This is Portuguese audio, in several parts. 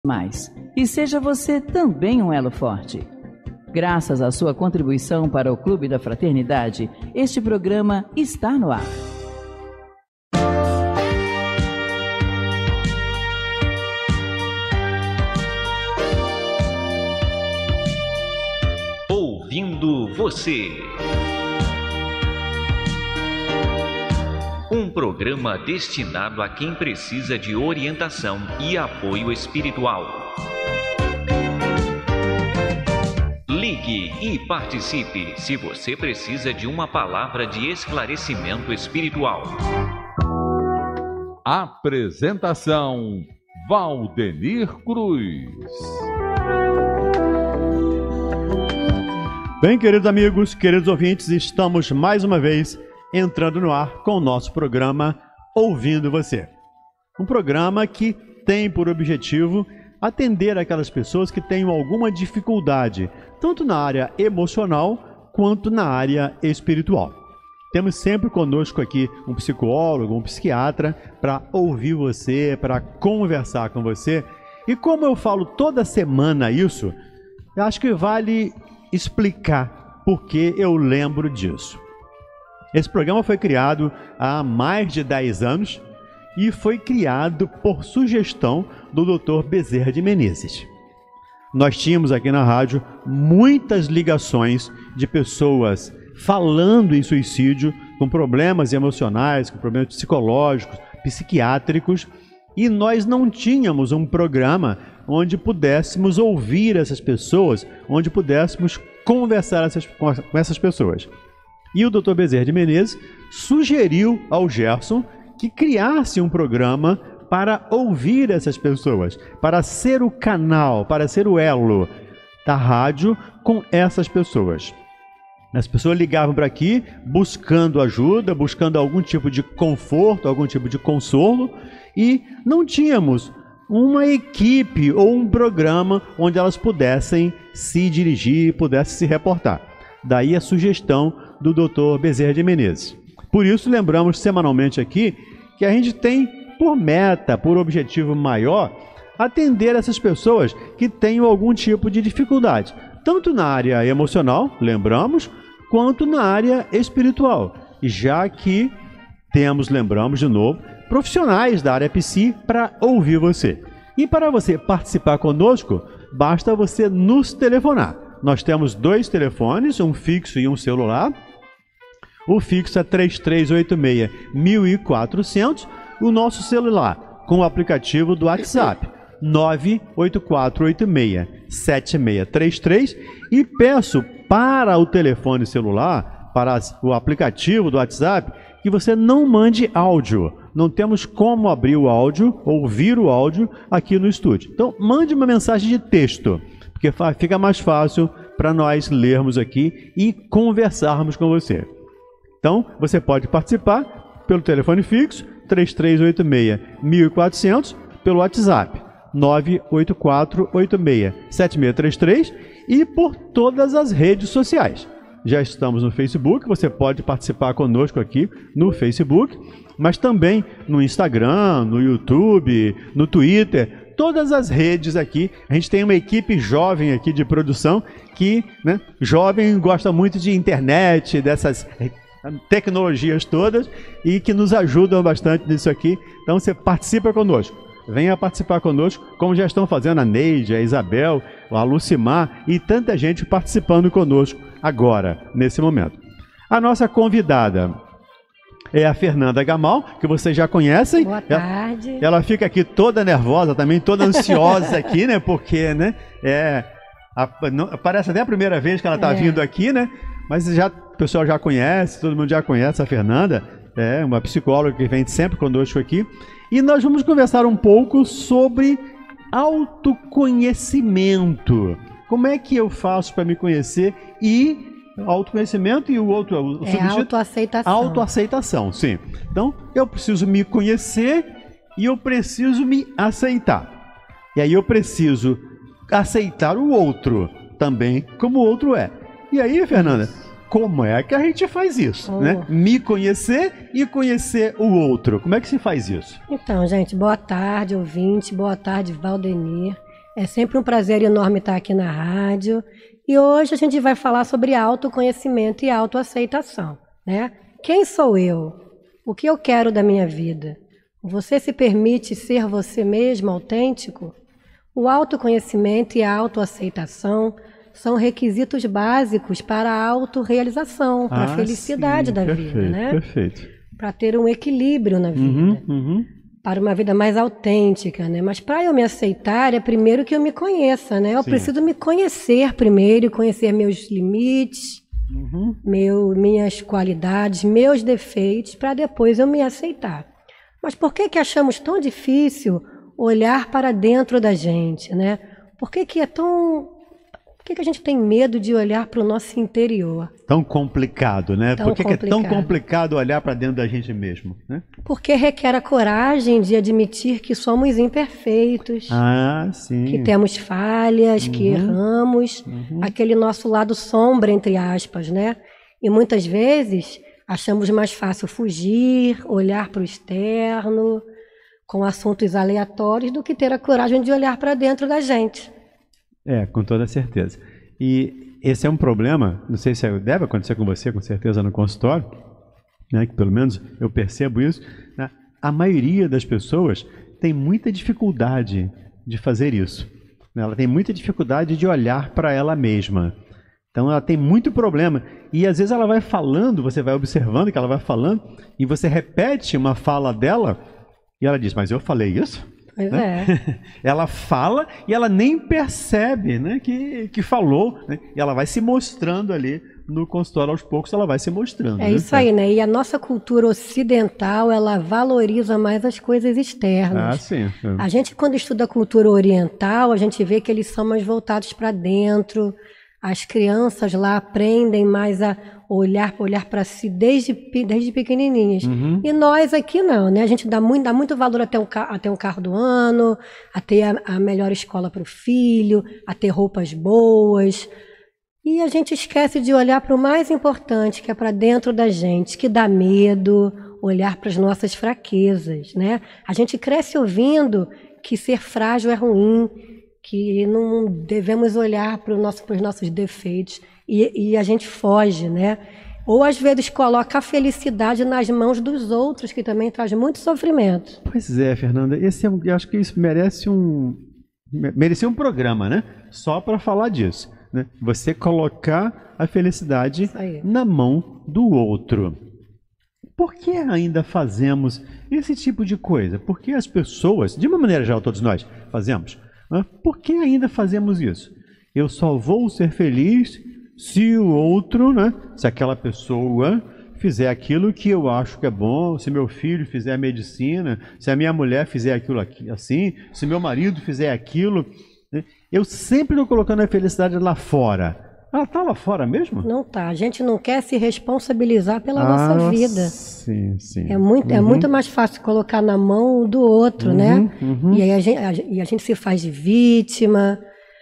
mais. E seja você também um elo forte. Graças à sua contribuição para o Clube da Fraternidade, este programa está no ar. Ouvindo você. Um programa destinado a quem precisa de orientação e apoio espiritual. Ligue e participe se você precisa de uma palavra de esclarecimento espiritual. Apresentação: Valdenir Cruz. Bem, queridos amigos, queridos ouvintes, estamos mais uma vez entrando no ar com o nosso programa Ouvindo Você. Um programa que tem por objetivo atender aquelas pessoas que tenham alguma dificuldade, tanto na área emocional quanto na área espiritual. Temos sempre conosco aqui um psicólogo, um psiquiatra, para ouvir você, para conversar com você. E como eu falo toda semana isso, eu acho que vale explicar por que eu lembro disso. Esse programa foi criado há mais de 10 anos e foi criado por sugestão do Dr. Bezerra de Menezes. Nós tínhamos aqui na rádio muitas ligações de pessoas falando em suicídio, com problemas emocionais, com problemas psicológicos, psiquiátricos, e nós não tínhamos um programa onde pudéssemos ouvir essas pessoas, onde pudéssemos conversar com essas pessoas. E o Dr. Bezerra de Menezes sugeriu ao Gerson que criasse um programa para ouvir essas pessoas, para ser o canal, para ser o elo da rádio com essas pessoas. As pessoas ligavam para aqui buscando ajuda, buscando algum tipo de conforto, algum tipo de consolo, e não tínhamos uma equipe ou um programa onde elas pudessem se dirigir, pudessem se reportar. Daí a sugestão do Dr. Bezerra de Menezes. Por isso, lembramos semanalmente aqui que a gente tem por meta, por objetivo maior, atender essas pessoas que tenham algum tipo de dificuldade, tanto na área emocional, lembramos, quanto na área espiritual, já que temos, lembramos de novo, profissionais da área psi para ouvir você. E para você participar conosco, basta você nos telefonar. Nós temos 2 telefones, um fixo e um celular. O fixo é 3386-1400. O nosso celular, com o aplicativo do WhatsApp, 98486-7633. E peço para o telefone celular, para o aplicativo do WhatsApp, que você não mande áudio. Não temos como abrir o áudio, ouvir o áudio aqui no estúdio. Então, mande uma mensagem de texto, porque fica mais fácil para nós lermos aqui e conversarmos com você. Então, você pode participar pelo telefone fixo, 3386-1400, pelo WhatsApp, 98486-7633, e por todas as redes sociais. Já estamos no Facebook, você pode participar conosco aqui no Facebook, mas também no Instagram, no YouTube, no Twitter, todas as redes aqui. A gente tem uma equipe jovem aqui de produção que, jovem, gosta muito de internet, dessas tecnologias todas, e que nos ajudam bastante nisso aqui. Então você participa conosco, venha participar conosco, como já estão fazendo a Neide, a Isabel, a Lucimar e tanta gente participando conosco agora, nesse momento. A nossa convidada é a Fernanda Gamal, que vocês já conhecem. Boa tarde. Ela fica aqui toda nervosa também, toda ansiosa aqui, né? Porque, parece até a primeira vez que ela está vindo aqui, né? Mas o pessoal já conhece, todo mundo já conhece a Fernanda. É uma psicóloga que vem sempre conosco aqui. E nós vamos conversar um pouco sobre autoconhecimento. Como é que eu faço para me conhecer? E autoconhecimento e o outro... autoaceitação. Autoaceitação, sim. Então, eu preciso me conhecer e eu preciso me aceitar. E aí eu preciso aceitar o outro também como o outro é. E aí, Fernanda, como é que a gente faz isso? Né? Me conhecer e conhecer o outro. Como é que se faz isso? Então, gente, boa tarde, ouvinte. Boa tarde, Valdenir. É sempre um prazer enorme estar aqui na rádio. E hoje a gente vai falar sobre autoconhecimento e autoaceitação, né? Quem sou eu? O que eu quero da minha vida? Você se permite ser você mesmo, autêntico? O autoconhecimento e a autoaceitação são requisitos básicos para a autorrealização, para a felicidade da vida, né? Perfeito. Para ter um equilíbrio na vida, para uma vida mais autêntica, né? Mas para eu me aceitar, é primeiro que eu me conheça, né? Eu preciso me conhecer primeiro, conhecer meus limites, minhas qualidades, meus defeitos, para depois eu me aceitar. Mas por que achamos tão difícil olhar para dentro da gente, né? Por que a gente tem medo de olhar para o nosso interior? Tão complicado, né? Por que é tão complicado olhar para dentro da gente mesmo, né? Porque requer a coragem de admitir que somos imperfeitos, que temos falhas, que erramos, aquele nosso lado sombra, entre aspas, né? E muitas vezes achamos mais fácil fugir, olhar para o externo, com assuntos aleatórios, do que ter a coragem de olhar para dentro da gente. Com toda certeza. E esse é um problema, não sei se deve acontecer com você, com certeza, no consultório, né, que pelo menos eu percebo isso, né? A maioria das pessoas tem muita dificuldade de fazer isso, né? Ela tem muita dificuldade de olhar para ela mesma. Então ela tem muito problema. E às vezes ela vai falando, você vai observando que ela vai falando, e você repete uma fala dela, e ela diz, mas eu falei isso? Pois né? Ela fala e ela nem percebe, né, que falou, né? E ela vai se mostrando ali no consultório, aos poucos ela vai se mostrando. Isso aí, né? E a nossa cultura ocidental, ela valoriza mais as coisas externas. Sim. A gente, quando estuda a cultura oriental, a gente vê que eles são mais voltados para dentro. As crianças lá aprendem mais a olhar para si desde pequenininhas. E nós aqui não, né? A gente dá muito valor até um carro do ano, a ter a melhor escola para o filho, a ter roupas boas. E a gente esquece de olhar para o mais importante, que é para dentro da gente, que dá medo, olhar para as nossas fraquezas, né? A gente cresce ouvindo que ser frágil é ruim, que não devemos olhar para os nossos defeitos, e a gente foge, né? Ou às vezes coloca a felicidade nas mãos dos outros, que também traz muito sofrimento. Pois é, Fernanda, eu acho que isso merecia um programa, né? Só para falar disso, né? Você colocar a felicidade na mão do outro. Por que ainda fazemos esse tipo de coisa? Porque as pessoas, de uma maneira geral, todos nós fazemos. Por que ainda fazemos isso? Eu só vou ser feliz se o outro, né? Se aquela pessoa fizer aquilo que eu acho que é bom, se meu filho fizer a medicina, se a minha mulher fizer aquilo assim, se meu marido fizer aquilo. Né? Eu sempre estou colocando a felicidade lá fora. Ela está lá fora mesmo? Não está. A gente não quer se responsabilizar pela nossa vida. Sim. É muito mais fácil colocar na mão do outro, né? E aí a gente se faz de vítima.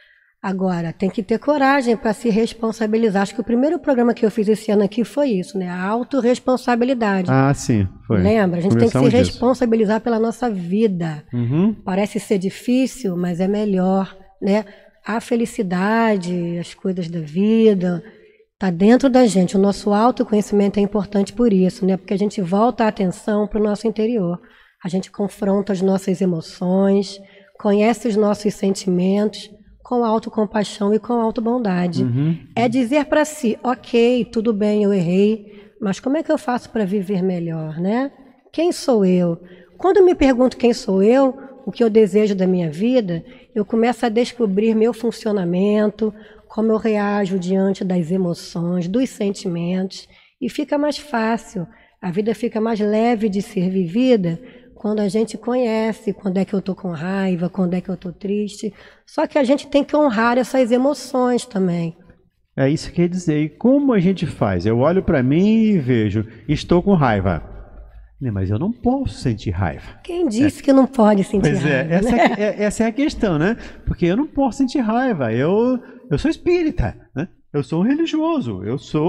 Agora, tem que ter coragem para se responsabilizar. Acho que o primeiro programa que eu fiz esse ano aqui foi isso, né? A autorresponsabilidade. Sim, foi. Lembra? A gente tem que se responsabilizar pela nossa vida. Parece ser difícil, mas é melhor, né? A felicidade, as coisas da vida, está dentro da gente. O nosso autoconhecimento é importante por isso, né? Porque a gente volta a atenção para o nosso interior. A gente confronta as nossas emoções, conhece os nossos sentimentos com autocompaixão e com autobondade. É dizer para si, ok, tudo bem, eu errei, mas como é que eu faço para viver melhor, né? Quem sou eu? Quando eu me pergunto quem sou eu, o que eu desejo da minha vida, eu começo a descobrir meu funcionamento, como eu reajo diante das emoções, dos sentimentos, e fica mais fácil, a vida fica mais leve de ser vivida quando a gente conhece quando é que eu estou com raiva, quando é que eu estou triste. Só que a gente tem que honrar essas emoções também. É isso que quer dizer. E como a gente faz? Eu olho para mim e vejo, estou com raiva. Mas eu não posso sentir raiva. Quem disse que não pode sentir raiva? Essa é a questão, né? Porque eu não posso sentir raiva. Eu sou espírita, né? Eu sou um religioso.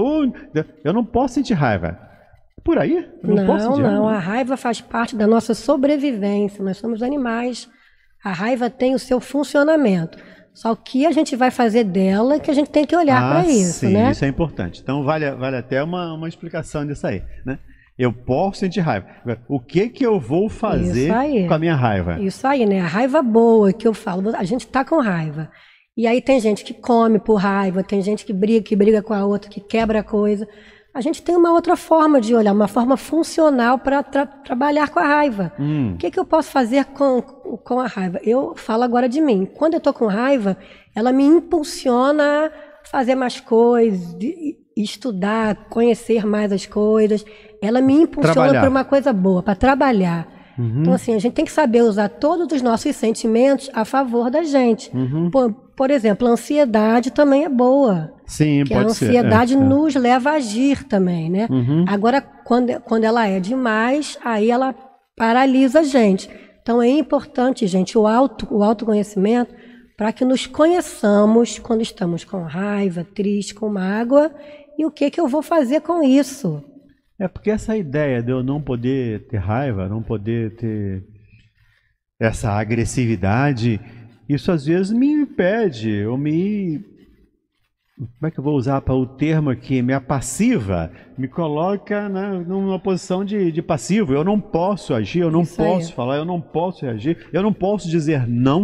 Eu não posso sentir raiva. Por aí? Não, a raiva faz parte da nossa sobrevivência. Nós somos animais. A raiva tem o seu funcionamento. Só que a gente vai fazer dela que a gente tem que olhar para isso, sim, né? Isso é importante. Então vale até uma explicação disso aí, né? Eu posso sentir raiva. O que eu vou fazer com a minha raiva? Isso aí, né? A raiva boa que eu falo, a gente tá com raiva. E aí tem gente que come por raiva, tem gente que briga com a outra, que quebra a coisa. A gente tem uma outra forma de olhar, uma forma funcional para trabalhar com a raiva. O que eu posso fazer com a raiva? Eu falo agora de mim. Quando eu estou com raiva, ela me impulsiona a fazer mais coisas, estudar, conhecer mais as coisas. Ela me impulsiona para uma coisa boa, para trabalhar. Então, assim, a gente tem que saber usar todos os nossos sentimentos a favor da gente. Por exemplo, a ansiedade também é boa. Sim, porque pode ser. A ansiedade nos leva a agir também, né? Agora, quando ela é demais, aí ela paralisa a gente. Então, é importante, gente, o autoconhecimento para que nos conheçamos quando estamos com raiva, triste, com mágoa, e o que eu vou fazer com isso. É porque essa ideia de eu não poder ter raiva, não poder ter essa agressividade, isso às vezes me impede, ou como é que eu vou usar para o termo aqui? Me apassiva, me coloca numa posição de passivo. Eu não posso agir, eu não posso falar, eu não posso reagir, eu não posso dizer não.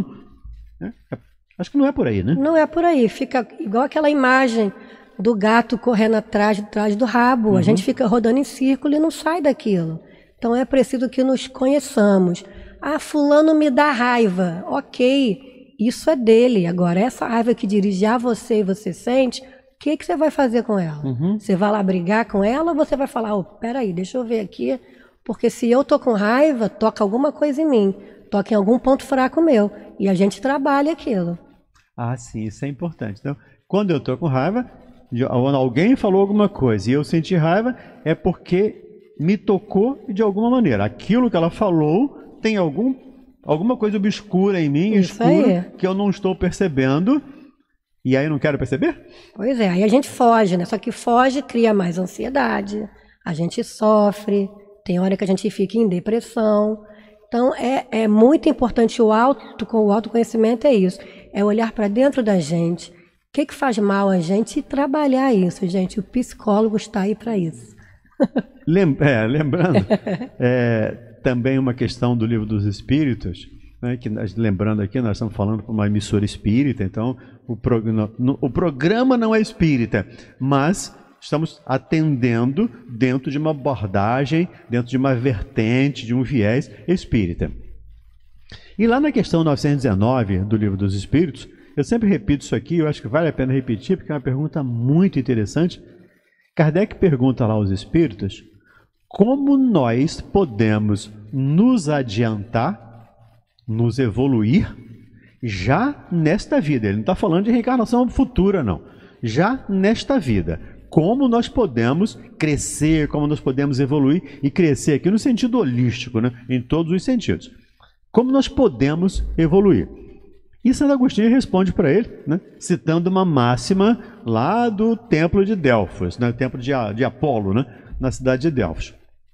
Acho que não é por aí, né? Não é por aí, fica igual aquela imagem do gato correndo atrás do rabo. A gente fica rodando em círculo e não sai daquilo. Então é preciso que nos conheçamos. Ah, fulano me dá raiva. Ok, isso é dele. Agora, essa raiva que dirige a você e você sente, o que você vai fazer com ela? Você vai lá brigar com ela ou você vai falar, peraí, deixa eu ver aqui, porque se eu tô com raiva, toca alguma coisa em mim, toca em algum ponto fraco meu, e a gente trabalha aquilo. Ah, sim, isso é importante. Então, quando eu tô com raiva, alguém falou alguma coisa e eu senti raiva, é porque me tocou de alguma maneira. Aquilo que ela falou tem alguma coisa obscura em mim, escura, que eu não estou percebendo, e aí eu não quero perceber? Pois é, aí a gente foge, né? Só que foge, cria mais ansiedade, a gente sofre, tem hora que a gente fica em depressão. Então é muito importante o autoconhecimento, é isso, é olhar para dentro da gente. O que faz mal a gente e trabalhar isso, gente? O psicólogo está aí para isso. Lembrando, também uma questão do Livro dos Espíritos, né, que lembrando aqui, nós estamos falando para uma emissora espírita, então o programa não é espírita, mas estamos atendendo dentro de uma abordagem, dentro de uma vertente, de um viés espírita. E lá na questão 919 do Livro dos Espíritos, eu sempre repito isso aqui, eu acho que vale a pena repetir, porque é uma pergunta muito interessante. Kardec pergunta lá aos espíritos, como nós podemos nos adiantar, nos evoluir, já nesta vida. Ele não está falando de reencarnação futura, não. Já nesta vida. Como nós podemos crescer, como nós podemos evoluir e crescer aqui no sentido holístico, né? Em todos os sentidos. Como nós podemos evoluir? E Santo Agostinho responde para ele, né, citando uma máxima lá do templo de Delfos, né, templo de Apolo, né, na cidade de Delfos.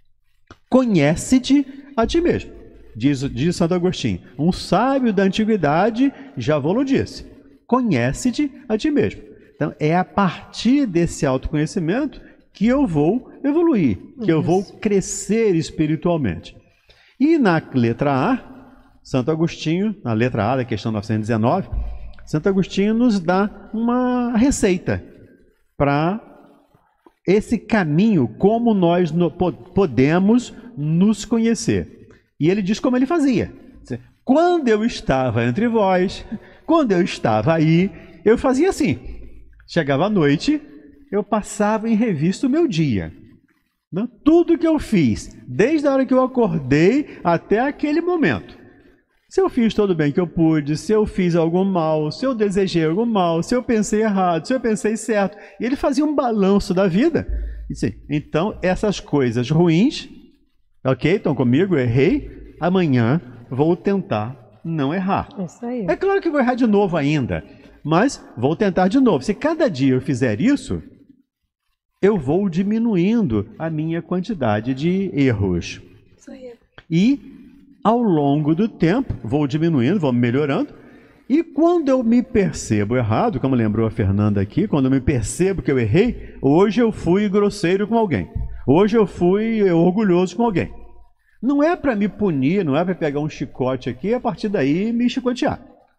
Conhece-te a ti mesmo, diz Santo Agostinho. Um sábio da antiguidade já vos disse. Conhece-te a ti mesmo. Então, é a partir desse autoconhecimento que eu vou evoluir, que eu vou crescer espiritualmente. E na letra A, Santo Agostinho, na letra A da questão 919, Santo Agostinho nos dá uma receita para esse caminho, como nós podemos nos conhecer. E ele diz como ele fazia. Quando eu estava entre vós, quando eu estava aí, eu fazia assim. Chegava à noite, eu passava em revista o meu dia. Tudo que eu fiz, desde a hora que eu acordei até aquele momento. Se eu fiz todo o bem que eu pude, se eu fiz algum mal, se eu desejei algum mal, se eu pensei errado, se eu pensei certo. E ele fazia um balanço da vida. Então, essas coisas ruins, ok, estão comigo, eu errei, amanhã vou tentar não errar. Isso aí. É claro que vou errar de novo ainda, mas vou tentar de novo. Se cada dia eu fizer isso, eu vou diminuindo a minha quantidade de erros. Isso aí. E ao longo do tempo, vou diminuindo, vou melhorando. E quando eu me percebo errado, como lembrou a Fernanda aqui, quando eu me percebo que eu errei, hoje eu fui grosseiro com alguém. Hoje eu fui orgulhoso com alguém. Não é para me punir, não é para pegar um chicote aqui e a partir daí me chicotear.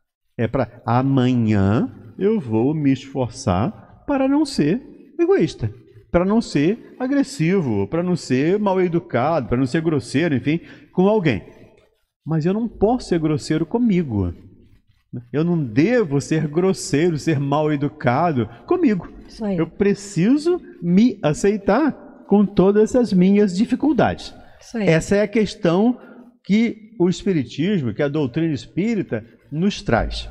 É para amanhã eu vou me esforçar para não ser egoísta, para não ser agressivo, para não ser mal educado, para não ser grosseiro, enfim, com alguém. Mas eu não posso ser grosseiro comigo. Eu não devo ser grosseiro, ser mal educado comigo. Isso aí. Eu preciso me aceitar com todas as minhas dificuldades. Isso aí. Essa é a questão que o Espiritismo, que a doutrina espírita nos traz.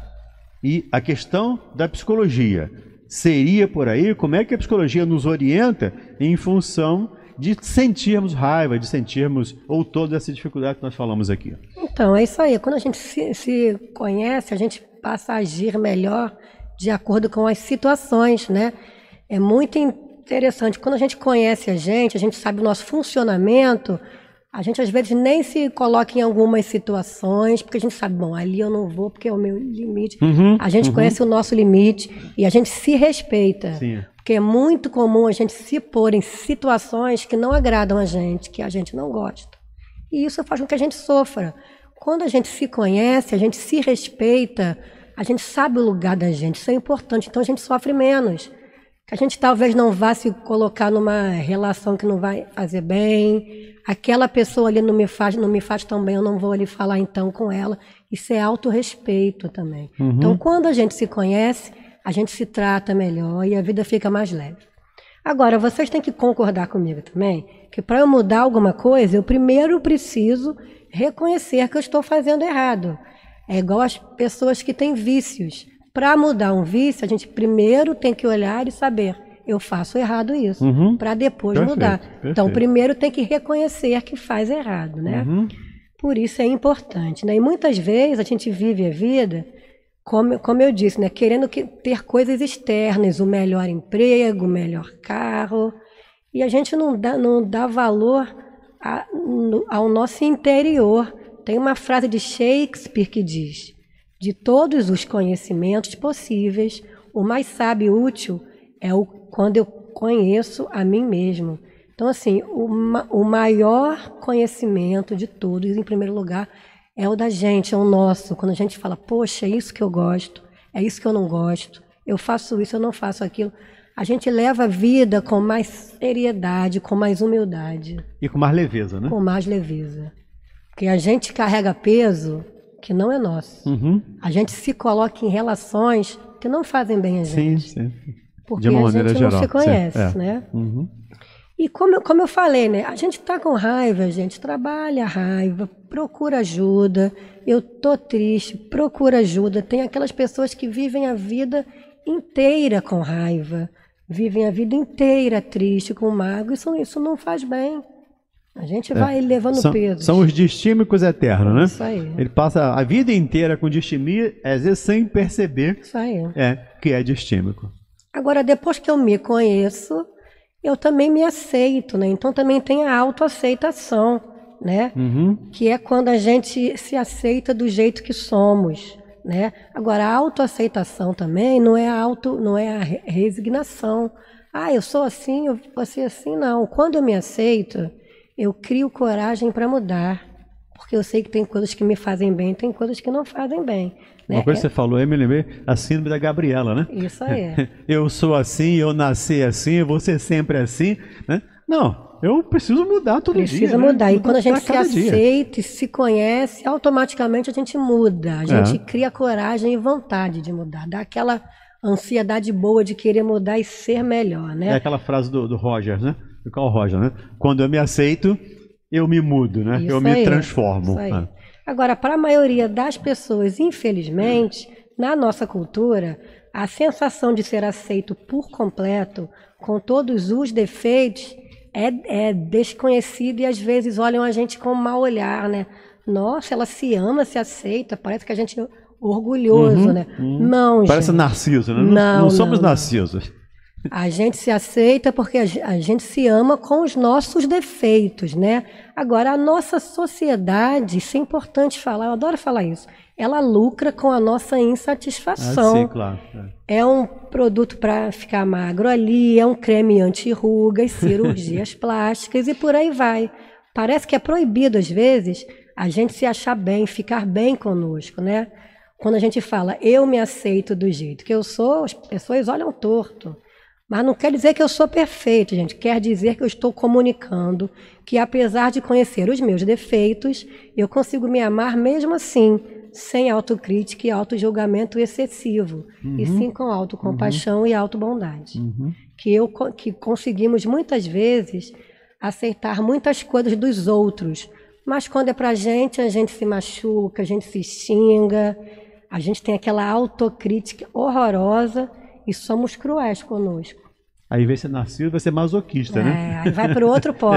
E a questão da psicologia seria por aí, como é que a psicologia nos orienta em função de sentirmos raiva, de sentirmos ou toda essa dificuldade que nós falamos aqui. Então, é isso aí. Quando a gente se conhece, a gente passa a agir melhor de acordo com as situações, né? É muito interessante. Quando a gente conhece a gente sabe o nosso funcionamento, a gente às vezes nem se coloca em algumas situações, porque a gente sabe, bom, ali eu não vou porque é o meu limite. A gente conhece o nosso limite e a gente se respeita. Sim. Porque é muito comum a gente se pôr em situações que não agradam a gente, que a gente não gosta. E isso faz com que a gente sofra. Quando a gente se conhece, a gente se respeita, a gente sabe o lugar da gente, isso é importante, então a gente sofre menos. Que a gente talvez não vá se colocar numa relação que não vai fazer bem, aquela pessoa ali não me faz tão bem, eu não vou ali falar então com ela. Isso é autorrespeito também. Então, quando a gente se conhece, a gente se trata melhor e a vida fica mais leve. Agora, vocês têm que concordar comigo também, que para eu mudar alguma coisa, eu primeiro preciso reconhecer que eu estou fazendo errado. É igual as pessoas que têm vícios. Para mudar um vício, a gente primeiro tem que olhar e saber, eu faço errado isso, para depois mudar. Perfeito. Então, primeiro tem que reconhecer que faz errado, né? Por isso é importante, né? E muitas vezes a gente vive a vida, como eu disse, né? Querendo ter coisas externas, o melhor emprego, o melhor carro, e a gente não dá valor ao nosso interior. Tem uma frase de Shakespeare que diz: de todos os conhecimentos possíveis, o mais sábio e útil é quando eu conheço a mim mesmo. Então, assim, o maior conhecimento de todos, em primeiro lugar, é o da gente, é o nosso. Quando a gente fala, poxa, é isso que eu gosto, é isso que eu não gosto, eu faço isso, eu não faço aquilo. A gente leva a vida com mais seriedade, com mais humildade. E com mais leveza, né? Com mais leveza. Porque a gente carrega peso que não é nosso. A gente se coloca em relações que não fazem bem a gente. Sim. Porque a gente não se conhece, né? E como eu falei, né? A gente está com raiva, a gente trabalha a raiva, procura ajuda. Eu tô triste, procura ajuda. Tem aquelas pessoas que vivem a vida inteira com raiva, vivem a vida inteira triste, com mágoa. Isso não faz bem. A gente vai levando peso. São os distímicos eternos, né? Isso aí. Ele passa a vida inteira com distimia, às vezes sem perceber que é distímico. Agora, depois que eu me conheço, eu também me aceito, né? Então também tem a autoaceitação, né? Que é quando a gente se aceita do jeito que somos, né? Agora, a autoaceitação também não é a resignação. Ah, eu sou assim, eu vou ser assim, não. Quando eu me aceito, eu crio coragem para mudar, porque eu sei que tem coisas que me fazem bem, tem coisas que não fazem bem. Né? Uma coisa que você falou aí, me lembrei, a síndrome da Gabriela, né? Isso aí. Eu sou assim, eu nasci assim, eu vou ser sempre assim, né? Não, eu preciso mudar todo dia. Precisa mudar. E quando a gente se aceita e se conhece, automaticamente a gente muda. A gente cria coragem e vontade de mudar. Dá aquela ansiedade boa de querer mudar e ser melhor, né? É aquela frase do Roger, né? Do Carl Roger, né? Quando eu me aceito, eu me mudo, né? Eu me transformo. Isso aí. Agora, para a maioria das pessoas, infelizmente, na nossa cultura, a sensação de ser aceito por completo, com todos os defeitos, é desconhecida e às vezes olham a gente com mau olhar, né? Nossa, ela se ama, se aceita, parece que a gente é orgulhoso, né? Não, parece gente. Narciso, né? Não somos Narcisos. A gente se aceita porque a gente se ama com os nossos defeitos, né? Agora, a nossa sociedade, isso é importante falar, eu adoro falar isso, ela lucra com a nossa insatisfação. Sim, claro. É um produto para ficar magro ali, é um creme anti-rugas, cirurgias plásticas e por aí vai. Parece que é proibido, às vezes, a gente se achar bem, ficar bem conosco, né? Quando a gente fala, eu me aceito do jeito que eu sou, as pessoas olham torto. Mas não quer dizer que eu sou perfeito, gente. Quer dizer que eu estou comunicando que, apesar de conhecer os meus defeitos, eu consigo me amar mesmo assim, sem autocrítica e autojulgamento excessivo, e sim com autocompaixão e autobondade. Que conseguimos, muitas vezes, aceitar muitas coisas dos outros, mas quando é pra gente, a gente se machuca, a gente se xinga, a gente tem aquela autocrítica horrorosa e somos cruéis conosco. Aí vai ser narciso, vai ser masoquista, né? Aí vai para o outro polo.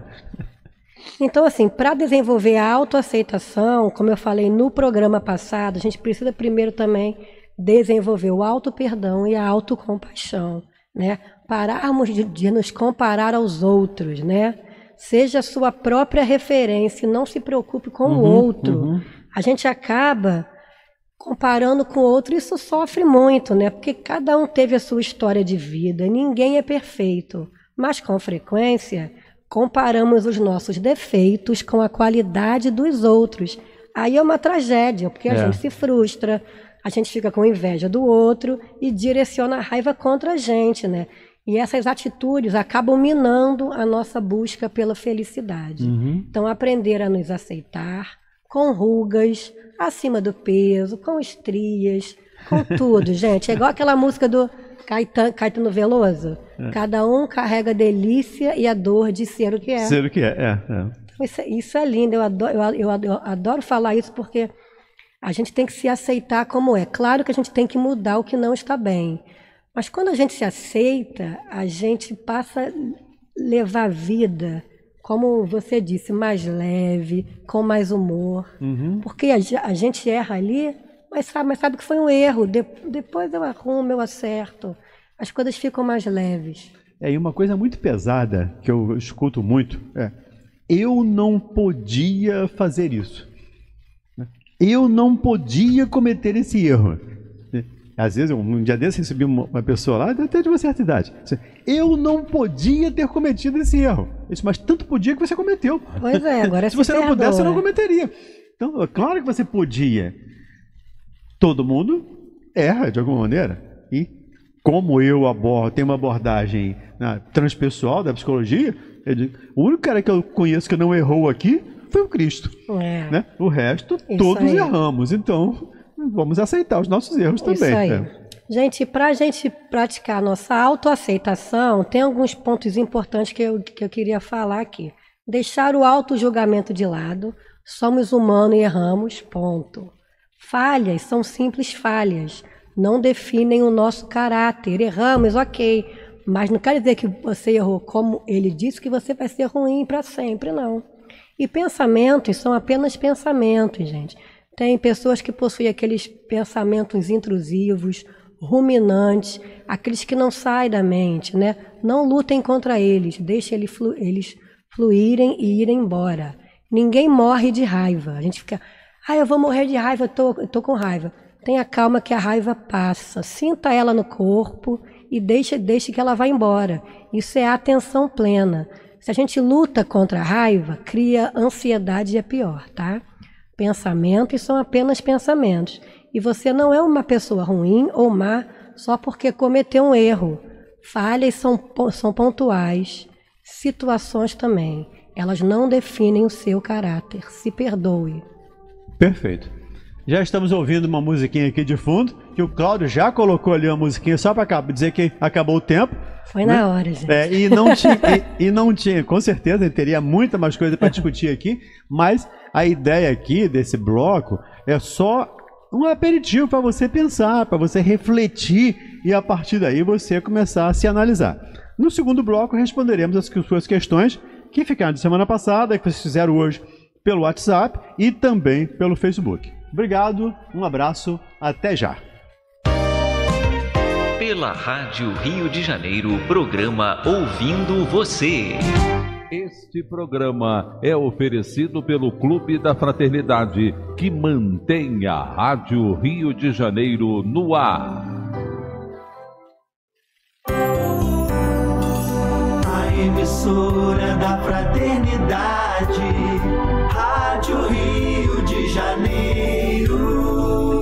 Então, assim, para desenvolver a autoaceitação, como eu falei no programa passado, a gente precisa primeiro também desenvolver o auto-perdão e a autocompaixão, né? Pararmos de nos comparar aos outros, né? Seja a sua própria referência, não se preocupe com o outro. A gente acaba comparando com o outro, isso sofre muito, né? Porque cada um teve a sua história de vida, ninguém é perfeito, mas com frequência comparamos os nossos defeitos com a qualidade dos outros. Aí é uma tragédia, porque a gente se frustra, a gente fica com inveja do outro e direciona a raiva contra a gente, né? E essas atitudes acabam minando a nossa busca pela felicidade. Então, aprender a nos aceitar com rugas, acima do peso, com estrias, com tudo, gente. É igual aquela música do Caetano Veloso. Cada um carrega a delícia e a dor de ser o que é. Ser o que é. Isso é lindo, eu adoro falar isso porque a gente tem que se aceitar como é. Claro que a gente tem que mudar o que não está bem. Mas quando a gente se aceita, a gente passa a levar a vida, como você disse, mais leve, com mais humor. Porque a gente erra ali, mas sabe que foi um erro. Depois eu arrumo, eu acerto. As coisas ficam mais leves. E uma coisa muito pesada, que eu escuto muito, eu não podia fazer isso. Eu não podia cometer esse erro. Às vezes, um dia desse, recebi uma pessoa lá, até de uma certa idade. Eu não podia ter cometido esse erro. Eu disse, mas tanto podia que você cometeu. Pois é, agora se você não pudesse, você não cometeria. Então, é claro que você podia. Todo mundo erra, de alguma maneira. E como eu tenho uma abordagem transpessoal da psicologia, o único cara que eu conheço que não errou aqui foi o Cristo. Né? O resto, todos erramos. Então, vamos aceitar os nossos erros também. Isso aí. Gente, para a gente praticar a nossa autoaceitação, tem alguns pontos importantes que eu queria falar aqui. Deixar o auto-julgamento de lado. Somos humanos e erramos, ponto. Falhas são simples falhas. Não definem o nosso caráter. Erramos, ok. Mas não quer dizer que você errou como ele disse que você vai ser ruim para sempre, não. E pensamentos são apenas pensamentos, gente. Tem pessoas que possuem aqueles pensamentos intrusivos, ruminantes, aqueles que não saem da mente, né? Não lutem contra eles, deixem eles fluírem e irem embora. Ninguém morre de raiva. A gente fica, eu vou morrer de raiva, eu tô com raiva. Tenha calma que a raiva passa. Sinta ela no corpo e deixe que ela vá embora. Isso é atenção plena. Se a gente luta contra a raiva, cria ansiedade e é pior, tá? Pensamentos são apenas pensamentos. E você não é uma pessoa ruim ou má só porque cometeu um erro. Falhas são pontuais. Situações também. Elas não definem o seu caráter. Se perdoe. Perfeito. Já estamos ouvindo uma musiquinha aqui de fundo, que o Cláudio já colocou ali uma musiquinha só para dizer que acabou o tempo. Foi na hora, gente. E não tinha, com certeza, teria muita mais coisa para discutir aqui, mas a ideia aqui desse bloco é só um aperitivo para você pensar, para você refletir e a partir daí você começar a se analisar. No segundo bloco responderemos as suas questões que ficaram de semana passada, que vocês fizeram hoje pelo WhatsApp e também pelo Facebook. Obrigado, um abraço, até já. pela Rádio Rio de Janeiro, programa Ouvindo Você. Este programa é oferecido pelo Clube da Fraternidade, que mantém a Rádio Rio de Janeiro no ar. A emissora da Fraternidade, Rádio Rio de Janeiro.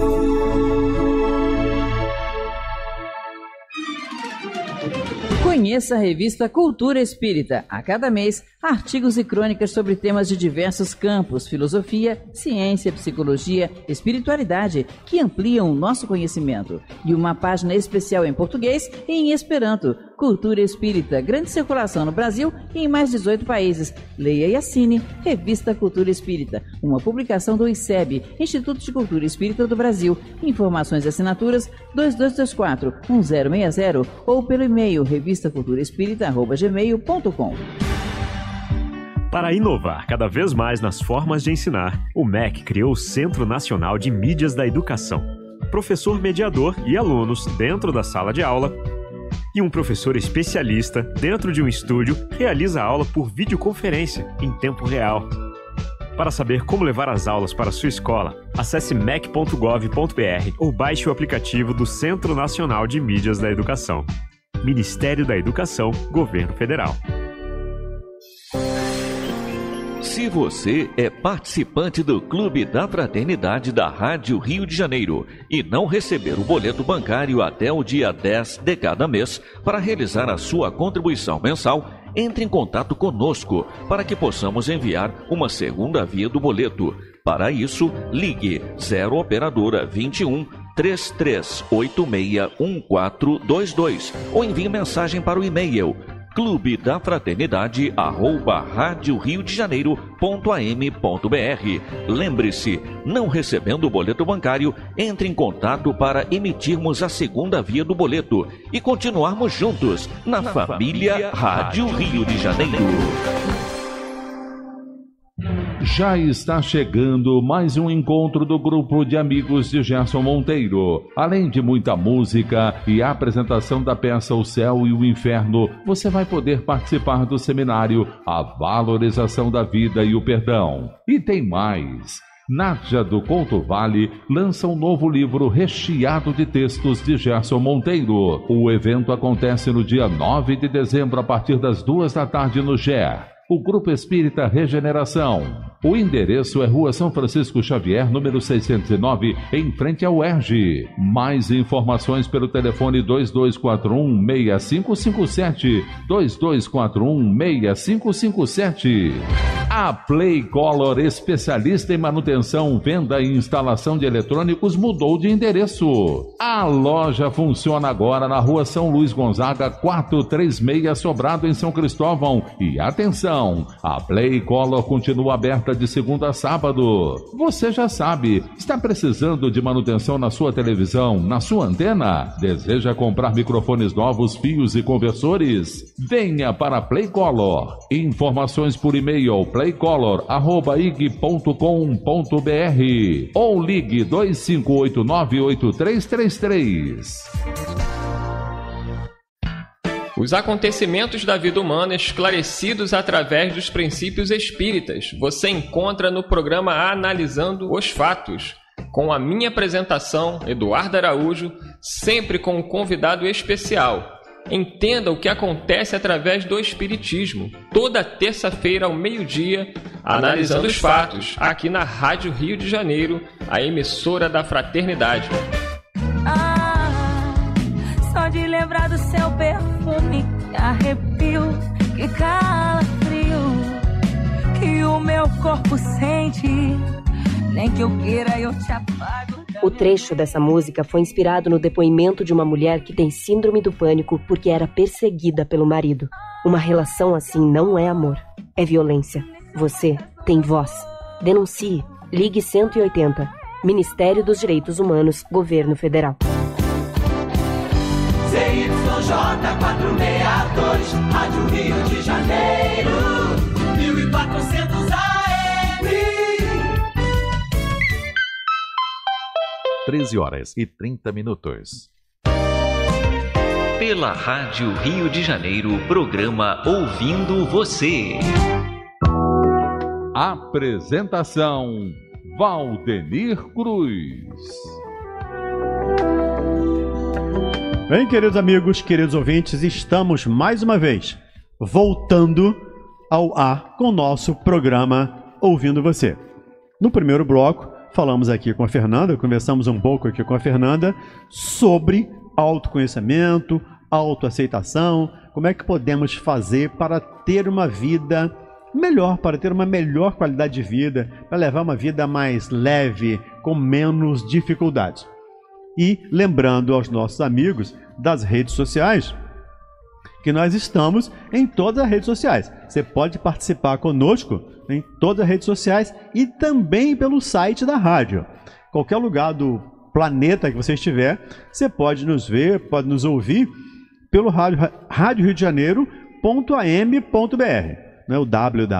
Conheça a revista Cultura Espírita. A cada mês, artigos e crônicas sobre temas de diversos campos, filosofia, ciência, psicologia, espiritualidade, que ampliam o nosso conhecimento. E uma página especial em português e em Esperanto. Cultura Espírita, grande circulação no Brasil e em mais 18 países. Leia e assine Revista Cultura Espírita, uma publicação do ICEB, Instituto de Cultura Espírita do Brasil. Informações e assinaturas 2224-1060 ou pelo e-mail revistaculturaespírita@gmail.com. Para inovar cada vez mais nas formas de ensinar, o MEC criou o Centro Nacional de Mídias da Educação. Professor mediador e alunos dentro da sala de aula e um professor especialista dentro de um estúdio realiza a aula por videoconferência em tempo real. Para saber como levar as aulas para a sua escola, acesse mec.gov.br ou baixe o aplicativo do Centro Nacional de Mídias da Educação. Ministério da Educação, Governo Federal. Se você é participante do Clube da Fraternidade da Rádio Rio de Janeiro e não receber o boleto bancário até o dia 10 de cada mês para realizar a sua contribuição mensal, entre em contato conosco para que possamos enviar uma segunda via do boleto. Para isso, ligue 0 Operadora 21 33861422 ou envie mensagem para o e-mail clubedafraternidade@radioriodejaneiro.am.br. Lembre-se, não recebendo o boleto bancário, entre em contato para emitirmos a segunda via do boleto e continuarmos juntos na família Rádio Rio de Janeiro. Já está chegando mais um encontro do grupo de amigos de Gerson Monteiro. Além de muita música e a apresentação da peça O Céu e o Inferno, você vai poder participar do seminário A Valorização da Vida e o Perdão. E tem mais! Nádia do Couto Vale lança um novo livro recheado de textos de Gerson Monteiro. O evento acontece no dia 9 de dezembro, a partir das 14h no GER. O Grupo Espírita Regeneração. O endereço é Rua São Francisco Xavier, número 609, em frente ao UERJ. Mais informações pelo telefone 2241-6557. 2241-6557. A Play Color, especialista em manutenção, venda e instalação de eletrônicos, mudou de endereço. A loja funciona agora na Rua São Luís Gonzaga, 436, Sobrado, em São Cristóvão. E atenção! A Play Color continua aberta de segunda a sábado. Você já sabe, está precisando de manutenção na sua televisão, na sua antena? Deseja comprar microfones novos, fios e conversores? Venha para a Play Color. Informações por e-mail playcolor@ig.com.br ou ligue 2589-8333. Os acontecimentos da vida humana esclarecidos através dos princípios espíritas você encontra no programa Analisando os Fatos, com a minha apresentação, Eduardo Araújo, sempre com um convidado especial. Entenda o que acontece através do Espiritismo, toda terça-feira ao meio-dia, Analisando os Fatos, aqui na Rádio Rio de Janeiro, a emissora da Fraternidade. Só de lembrar do seu perfume, que arrepio, que calafrio, que o meu corpo sente, nem que eu queira eu te apago. O trecho dessa música foi inspirado no depoimento de uma mulher que tem síndrome do pânico porque era perseguida pelo marido. Uma relação assim não é amor, é violência. Você tem voz. Denuncie. Ligue 180. Ministério dos Direitos Humanos, Governo Federal. ZYJ 462, Rádio Rio de Janeiro, 1400 AM. 13h30. Pela Rádio Rio de Janeiro, programa Ouvindo Você. Apresentação: Valdenir Cruz. Bem, queridos amigos, queridos ouvintes, estamos mais uma vez voltando ao ar com o nosso programa Ouvindo Você. No primeiro bloco, falamos aqui com a Fernanda, conversamos um pouco aqui com a Fernanda sobre autoconhecimento, autoaceitação, como é que podemos fazer para ter uma vida melhor, para ter uma melhor qualidade de vida, para levar uma vida mais leve, com menos dificuldades. E lembrando aos nossos amigos das redes sociais, que nós estamos em todas as redes sociais. Você pode participar conosco em todas as redes sociais e também pelo site da rádio. Qualquer lugar do planeta que você estiver, você pode nos ver, pode nos ouvir pelo radioriodejaneiro.am.br, né? O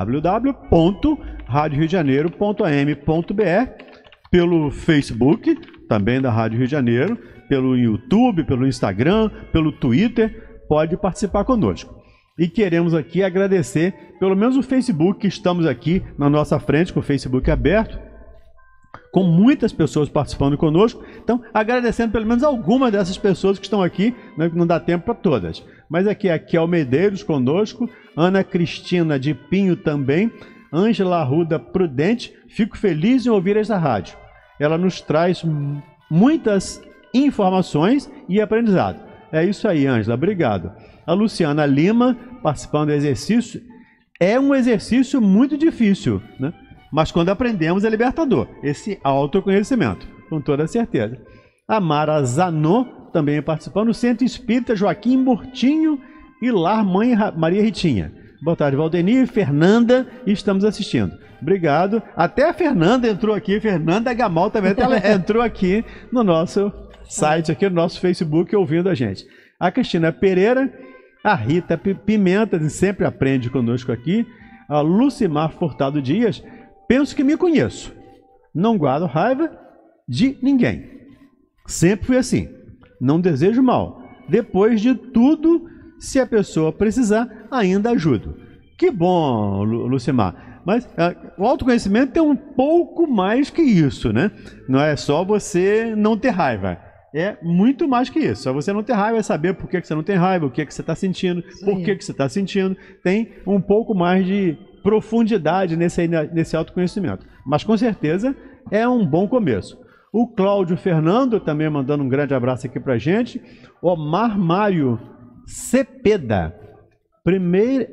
www.radioriodejaneiro.am.br, pelo Facebook, também da Rádio Rio de Janeiro, pelo YouTube, pelo Instagram, pelo Twitter, pode participar conosco. E queremos aqui agradecer, pelo menos o Facebook, que estamos aqui na nossa frente, com o Facebook aberto, com muitas pessoas participando conosco. Então, agradecendo pelo menos algumas dessas pessoas que estão aqui, né, que não dá tempo para todas. Mas aqui é Kel Medeiros conosco, Ana Cristina de Pinho também, Ângela Arruda Prudente. Fico feliz em ouvir essa rádio. Ela nos traz muitas informações e aprendizado. É isso aí, Ângela, obrigado. A Luciana Lima, participando do exercício. É um exercício muito difícil, né? Mas quando aprendemos é libertador, esse autoconhecimento, com toda certeza. A Mara Zanot também participando, Centro Espírita Joaquim Murtinho e Lar Mãe Maria Ritinha. Boa tarde, Valdenir, Fernanda, estamos assistindo. Obrigado. Até a Fernanda entrou aqui, Fernanda Gamal também entrou aqui no nosso site, aqui no nosso Facebook, ouvindo a gente. A Cristina Pereira, a Rita Pimenta, que sempre aprende conosco aqui, a Lucimar Furtado Dias. Penso que me conheço. Não guardo raiva de ninguém. Sempre fui assim. Não desejo mal. Depois de tudo, se a pessoa precisar, ainda ajudo. Que bom, Lucimar. Mas o autoconhecimento tem um pouco mais que isso, né? Não é só você não ter raiva. É muito mais que isso. Só você não ter raiva é saber por que você não tem raiva, o que você está sentindo, por que você está sentindo. Tem um pouco mais de profundidade nesse autoconhecimento. Mas com certeza é um bom começo. O Cláudio Fernando também mandando um grande abraço aqui pra gente. Omar Mário Cepeda. Primeiro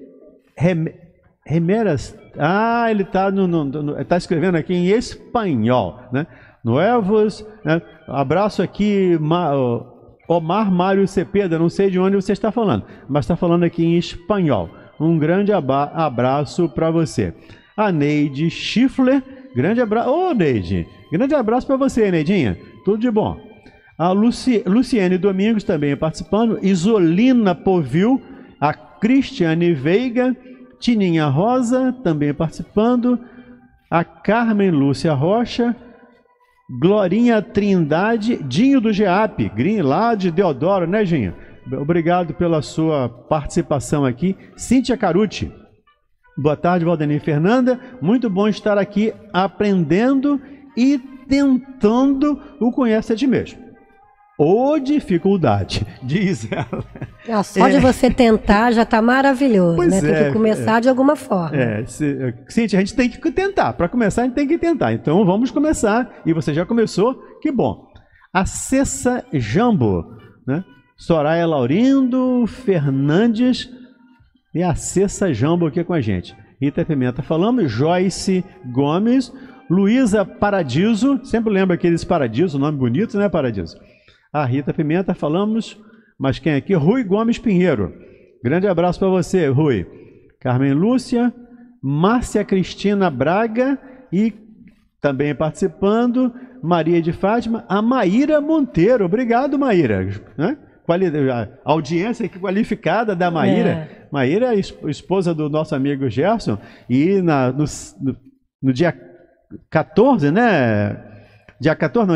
Remeras. Ah, ele está tá escrevendo aqui em espanhol, né? Nuevos, né? Abraço aqui, Omar Mário Cepeda. Não sei de onde você está falando, mas está falando aqui em espanhol. Um grande abraço para você. A Neide Schiffler, grande abraço. Ô, Neide, grande abraço para você, Neidinha. Tudo de bom. A Luciene Domingos também participando. Isolina Povil, a Cristiane Veiga, Tininha Rosa também participando. A Carmen Lúcia Rocha, Glorinha Trindade, Dinho do GEAP, lá de Deodoro, né, Dinho? Obrigado pela sua participação aqui. Cíntia Carucci. Boa tarde, Valdenir e Fernanda. Muito bom estar aqui aprendendo e tentando o Conhece a Ti Mesmo. Ô dificuldade, diz ela. Só de você tentar já está maravilhoso, pois né? Tem que começar de alguma forma. Cíntia, a gente tem que tentar. Para começar, a gente tem que tentar. Então vamos começar. E você já começou, que bom. A Cessa Jambo, né? Soraya Laurindo Fernandes e a Cessa Jambo aqui com a gente. Rita Pimenta falando, Joyce Gomes, Luísa Paradiso, sempre lembra aqueles Paradiso, nome bonito, né, Paradiso? A Rita Pimenta falamos, mas quem aqui? Rui Gomes Pinheiro. Grande abraço para você, Rui. Carmen Lúcia, Márcia Cristina Braga e também participando, Maria de Fátima, a Maíra Monteiro. Obrigado, Maíra. Né? A audiência qualificada da Maíra. Maíra é esposa do nosso amigo Gerson. E no dia 14, né? Dia 14, não, dia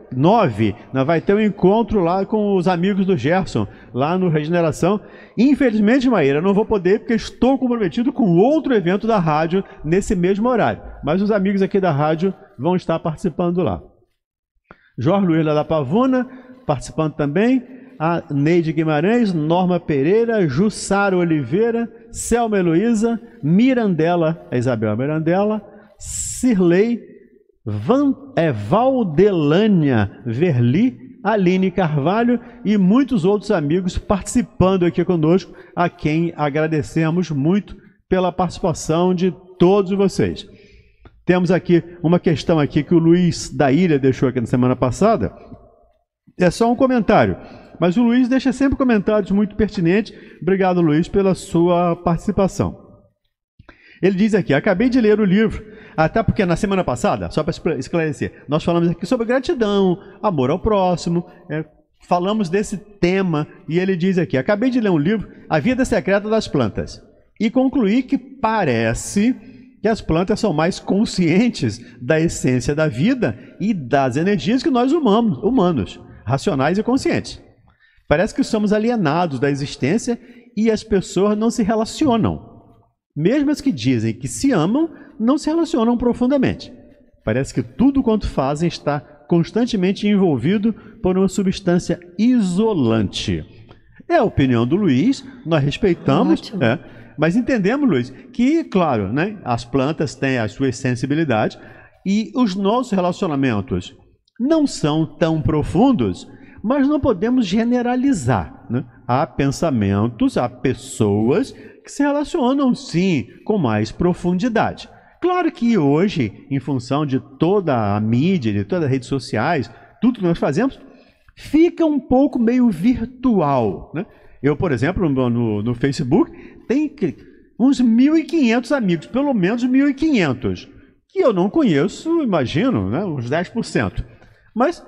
9, nós vai ter um encontro lá com os amigos do Gerson, lá no Regeneração. Infelizmente, Maíra, não vou poder porque estou comprometido com outro evento da rádio nesse mesmo horário. Mas os amigos aqui da rádio vão estar participando lá. Jorge Luiz lá da Pavuna, participando também. A Neide Guimarães, Norma Pereira, Jussara Oliveira, Selma Heloísa, Mirandela, a Isabel Mirandela, Cirlei, Valdelânia Verli, Aline Carvalho e muitos outros amigos participando aqui conosco, a quem agradecemos muito pela participação de todos vocês. Temos aqui uma questão aqui que o Luiz da Ilha deixou aqui na semana passada. É só um comentário, mas o Luiz deixa sempre comentários muito pertinentes. Obrigado, Luiz, pela sua participação. Ele diz aqui: acabei de ler o livro, até porque na semana passada, só para esclarecer, nós falamos aqui sobre gratidão, amor ao próximo, falamos desse tema, e ele diz aqui: acabei de ler um livro, A Vida Secreta das Plantas, e concluí que parece que as plantas são mais conscientes da essência da vida e das energias que nós humanos, racionais e conscientes. Parece que somos alienados da existência e as pessoas não se relacionam. Mesmo as que dizem que se amam, não se relacionam profundamente. Parece que tudo quanto fazem está constantemente envolvido por uma substância isolante. É a opinião do Luiz, nós respeitamos, mas entendemos, Luiz, que, claro, né, as plantas têm as suas sensibilidades e os nossos relacionamentos não são tão profundos, mas não podemos generalizar, né? Há pensamentos, há pessoas que se relacionam, sim, com mais profundidade. Claro que hoje, em função de toda a mídia, de todas as redes sociais, tudo que nós fazemos, fica um pouco meio virtual, né? Eu, por exemplo, no Facebook, tenho uns 1.500 amigos, pelo menos 1.500, que eu não conheço, imagino, né, uns 10%. Mas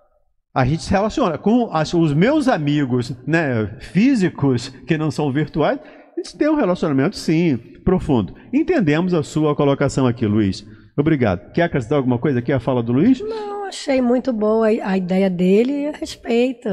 a gente se relaciona com os meus amigos, né, físicos, que não são virtuais. A gente tem um relacionamento, sim, profundo. Entendemos a sua colocação aqui, Luiz. Obrigado. Quer acrescentar alguma coisa aqui à fala do Luiz? Não, achei muito boa a ideia dele e a respeito.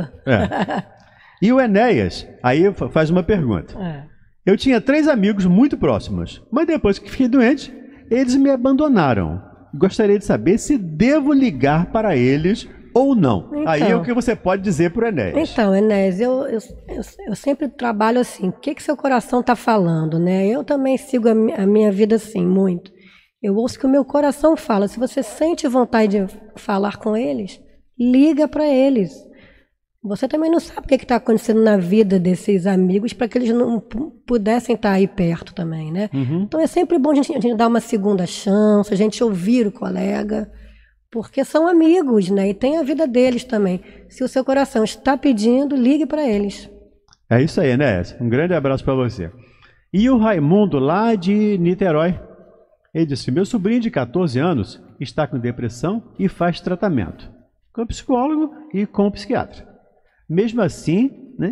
E o Enéas, aí faz uma pergunta. Eu tinha 3 amigos muito próximos, mas depois que fiquei doente, eles me abandonaram. Gostaria de saber se devo ligar para eles ou não. Então, aí é o que você pode dizer para o Enéas. Então, Enéas, eu sempre trabalho assim, o que seu coração está falando, né? Eu também sigo a minha vida assim, muito. Eu ouço o que o meu coração fala. Se você sente vontade de falar com eles, liga para eles. Você também não sabe o que está acontecendo na vida desses amigos para que eles não pudessem estar aí perto também, né? Então é sempre bom a gente dar uma segunda chance, a gente ouvir o colega, porque são amigos, né? E tem a vida deles também. Se o seu coração está pedindo, ligue para eles. É isso aí, né? Um grande abraço para você. E o Raimundo, lá de Niterói, ele disse: meu sobrinho de 14 anos está com depressão e faz tratamento com psicólogo e com psiquiatra. Mesmo assim, né,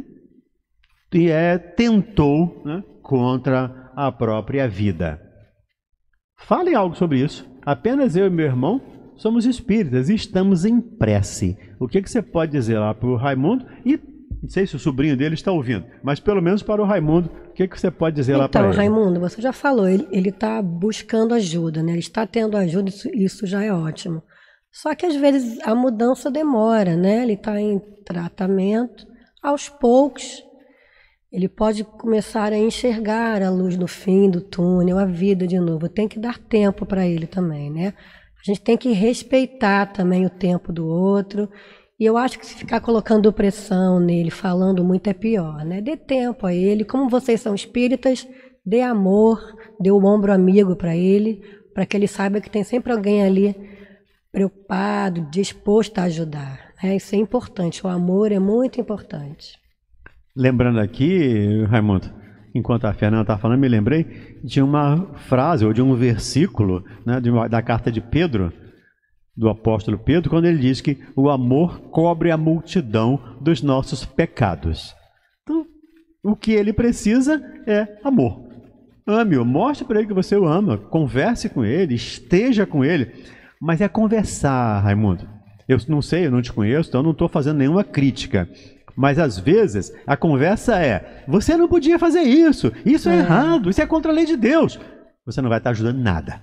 tentou, né, contra a própria vida. Falem algo sobre isso. Apenas eu e meu irmão somos espíritas e estamos em prece. O que você pode dizer lá para o Raimundo? E não sei se o sobrinho dele está ouvindo, mas pelo menos para o Raimundo, o que você pode dizer lá para ele? Então, Raimundo, você já falou, ele está buscando ajuda, né? Ele está tendo ajuda, isso já é ótimo. Só que às vezes a mudança demora, né? Ele está em tratamento, aos poucos ele pode começar a enxergar a luz no fim do túnel, a vida de novo. Tem que dar tempo para ele também, né? A gente tem que respeitar também o tempo do outro. E eu acho que se ficar colocando pressão nele, falando muito, é pior, né? Dê tempo a ele. Como vocês são espíritas, dê amor, dê o ombro amigo para ele, para que ele saiba que tem sempre alguém ali preocupado, disposto a ajudar. Isso é importante, o amor é muito importante. Lembrando aqui, Raimundo, enquanto a Fernanda está falando, me lembrei de uma frase, ou de um versículo, né, da carta de Pedro, do apóstolo Pedro, quando ele diz que o amor cobre a multidão dos nossos pecados. Então, o que ele precisa é amor. Ame-o, mostre para ele que você o ama, converse com ele, esteja com ele. Mas é conversar, Raimundo. Eu não sei, eu não te conheço, então eu não estou fazendo nenhuma crítica. Mas às vezes a conversa é: você não podia fazer isso, isso é errado, isso é contra a lei de Deus. Você não vai estar ajudando nada.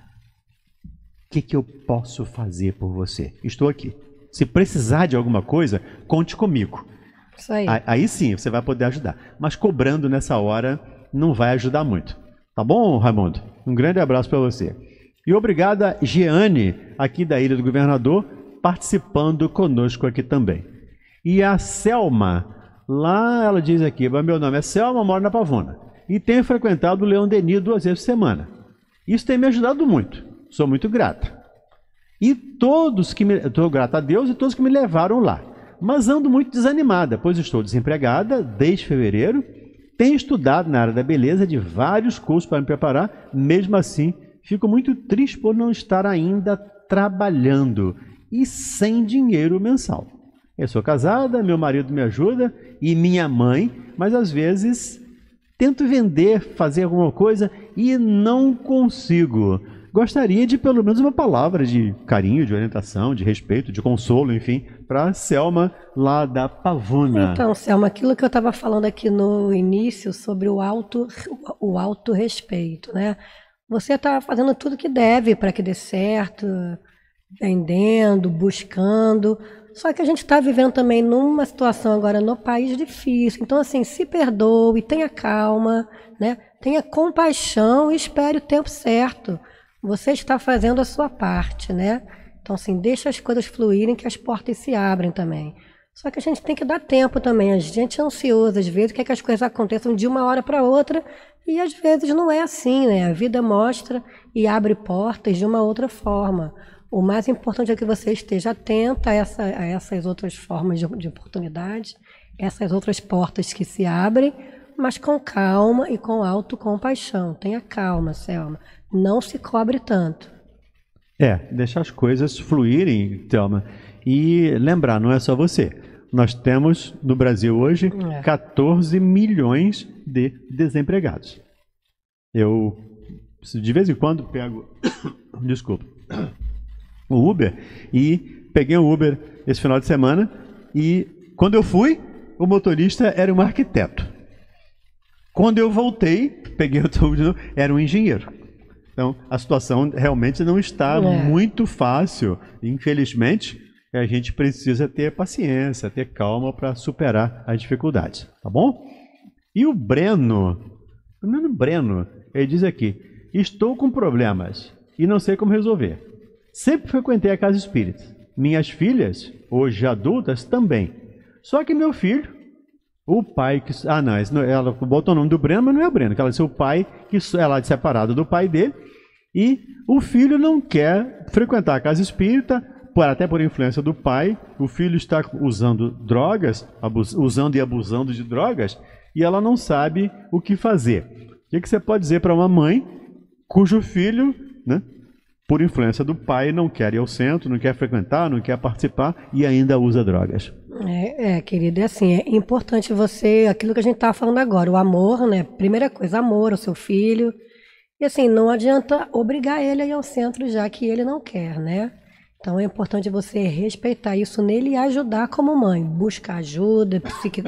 O que eu posso fazer por você? Estou aqui. Se precisar de alguma coisa, conte comigo. Isso aí. Aí sim você vai poder ajudar. Mas cobrando nessa hora não vai ajudar muito. Tá bom, Raimundo? Um grande abraço para você. E obrigado a Jeane, aqui da Ilha do Governador, participando conosco aqui também. E a Selma, lá ela diz aqui: meu nome é Selma, moro na Pavuna e tenho frequentado o Leão Denis 2 vezes por semana. Isso tem me ajudado muito, sou muito grata. E estou grata a Deus e todos que me levaram lá. Mas ando muito desanimada, pois estou desempregada desde fevereiro, tenho estudado na área da beleza de vários cursos para me preparar, mesmo assim fico muito triste por não estar ainda trabalhando e sem dinheiro mensal. Eu sou casada, meu marido me ajuda e minha mãe, mas às vezes tento vender, fazer alguma coisa e não consigo. Gostaria de pelo menos uma palavra de carinho, de orientação, de respeito, de consolo, enfim, para Selma lá da Pavuna. Então, Selma, aquilo que eu estava falando aqui no início sobre o autorrespeito, né? Você está fazendo tudo que deve para que dê certo, vendendo, buscando. Só que a gente está vivendo também numa situação agora no país difícil. Então, assim, se perdoe, tenha calma, né? Tenha compaixão e espere o tempo certo. Você está fazendo a sua parte, né? Então, assim, deixa as coisas fluírem que as portas se abrem também. Só que a gente tem que dar tempo também. A gente é ansioso, às vezes, quer que as coisas aconteçam de uma hora para outra e às vezes não é assim, né? A vida mostra e abre portas de uma outra forma. O mais importante é que você esteja atenta a essas outras formas de oportunidade, essas outras portas que se abrem, mas com calma e com autocompaixão. Tenha calma, Selma. Não se cobre tanto. Deixar as coisas fluírem, Thelma. E lembrar, não é só você. Nós temos no Brasil hoje 14 milhões de desempregados. Eu, de vez em quando, pego... Desculpa. O Uber e peguei um Uber esse final de semana e quando eu fui, o motorista era um arquiteto. Quando eu voltei, peguei o Uber de novo, era um engenheiro. Então, a situação realmente não está muito fácil. Infelizmente, a gente precisa ter paciência, ter calma para superar as dificuldades, tá bom? E o Breno, ele diz aqui: estou com problemas e não sei como resolver. Sempre frequentei a casa espírita. Minhas filhas, hoje adultas, também. Só que meu filho, o pai que... ela botou o nome do Breno, mas não é o Breno. Ela disse o pai, que ela é separada do pai dele. E o filho não quer frequentar a casa espírita, até por influência do pai. O filho está usando drogas, usando e abusando de drogas, e ela não sabe o que fazer. O que você pode dizer para uma mãe cujo filho, né, por influência do pai, não quer ir ao centro, não quer frequentar, não quer participar e ainda usa drogas? Querida, é assim, é importante você, aquilo que a gente estava falando agora, o amor, né? Primeira coisa, amor ao seu filho. E assim, não adianta obrigar ele a ir ao centro, já que ele não quer, né? Então é importante você respeitar isso nele e ajudar como mãe. Buscar ajuda